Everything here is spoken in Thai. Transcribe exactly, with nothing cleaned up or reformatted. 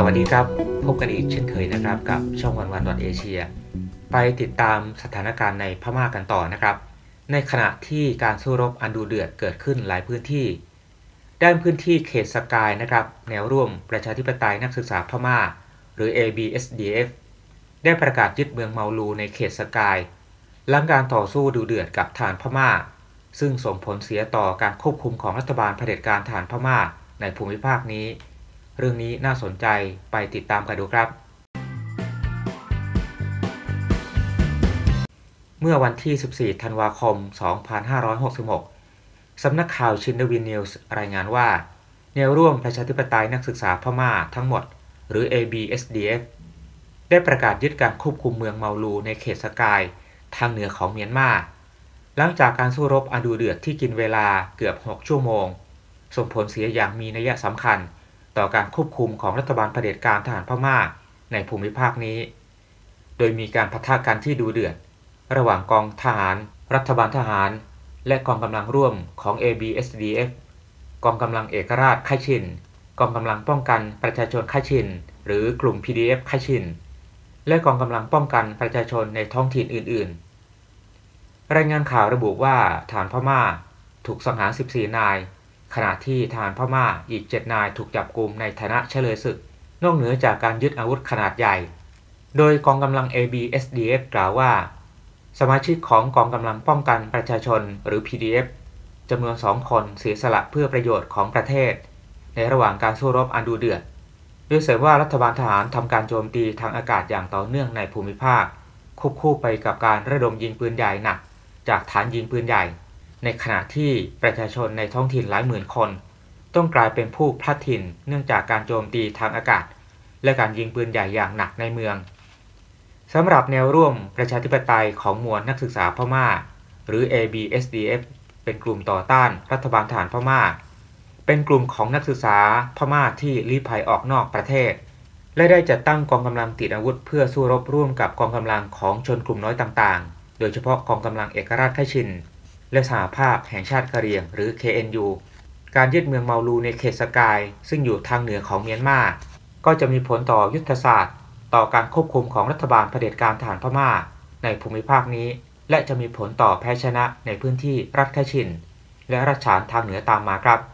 วัสดีครับพบกันอีกเช่นเคยนะครับกับช่องวันวันดอทเอเชียไปติดตามสถานการณ์ในพม่ากันต่อนะครับในขณะที่การสู้รบอันดุเดือดเกิดขึ้นหลายพื้นที่ด้านพื้นที่เขตสกายนะครับแนวร่วมประชาธิปไตยนักศึกษาพม่าหรือ เอ บี เอส ดี เอฟ ได้ประกาศยึดเมืองเมาลูในเขตสกายหลังการต่อสู้ดุเดือดกับทหารพม่าซึ่งส่งผลเสียต่อการควบคุมของรัฐบาลเผด็จการทหารพม่าในภูมิภาคนี้เรื่องนี้น่าสนใจไปติดตามกันดูครับเมื่อวันที่สิบสี่ธันวาคมสองพันห้าร้อยหกสิบหกสำนักข่าวชินวินนิวส์รายงานว่าแนวร่วมประชาธิปไตยนักศึกษาพม่าทั้งหมดหรือ เอ บี เอส ดี เอฟ ได้ประกาศยึดการควบคุมเมืองเมาลูในเขตสกายทางเหนือของเมียนมาหลังจากการสู้รบอันดุเดือดที่กินเวลาเกือบหกชั่วโมงส่งผลเสียอย่างมีนัยสำคัญต่อการควบคุมของรัฐบาลเผด็จการทหารพม่าในภูมิภาคนี้โดยมีการปะทะกันที่ดุเดือดระหว่างกองทหารรัฐบาลทหารและกองกำลังร่วมของ เอ บี เอส ดี เอฟ กองกำลังเอกราชค่ายชินกองกำลังป้องกันประชาชนค่ายชินหรือกลุ่ม พี ดี เอฟ ค่ายชินและกองกำลังป้องกันประชาชนในท้องถิ่นอื่นๆรายงานข่าวระบุว่าทหารพม่าถูกสังหารสิบสี่นายขณะที่ทหารพม่าอีกเจ็ดนายถูกจับกุมในฐานะเฉลยศึกนอกเหนือจากการยึดอาวุธขนาดใหญ่โดยกองกำลัง เอ บี เอส ดี เอฟ กล่าวว่าสมาชิกของกองกำลังป้องกันประชาชนหรือ พี ดี เอฟ จำนวนสองคนเสียสละเพื่อประโยชน์ของประเทศในระหว่างการสู้รบอันดุเดือดโดยเสริมว่ารัฐบาลทหารทำการโจมตีทางอากาศอย่างต่อเนื่องในภูมิภาคควบคู่ไปกับการระดมยิงปืนใหญ่หนักจากฐานยิงปืนใหญ่ในขณะที่ประชาชนในท้องถิ่นหลายหมื่นคนต้องกลายเป็นผู้พลัดถิ่นเนื่องจากการโจมตีทางอากาศและการยิงปืนใหญ่อย่างหนักในเมืองสำหรับแนวร่วมประชาธิปไตยของมวลนักศึกษาพม่าหรือ เอ บี เอส ดี เอฟ เป็นกลุ่มต่อต้านรัฐบาลทหารพม่าเป็นกลุ่มของนักศึกษาพม่าที่ลี้ภัยออกนอกประเทศและได้จัดตั้งกองกำลังติดอาวุธเพื่อสู้รบร่วมกับกองกำลังของชนกลุ่มน้อยต่างๆโดยเฉพาะกองกำลังเอกราชค่ายชินและสหภาพแห่งชาติกะเหรี่ยงหรือ เค เอ็น ยู การยึดเมืองเมาลูในเขตสกายซึ่งอยู่ทางเหนือของเมียนมาก็จะมีผลต่อยุทธศาสตร์ต่อการควบคุมของรัฐบาลเผด็จการทหารพม่าในภูมิภาคนี้และจะมีผลต่อแพ้ชนะในพื้นที่รัฐค่ายชินและรัฐฉานทางเหนือตามมาครับ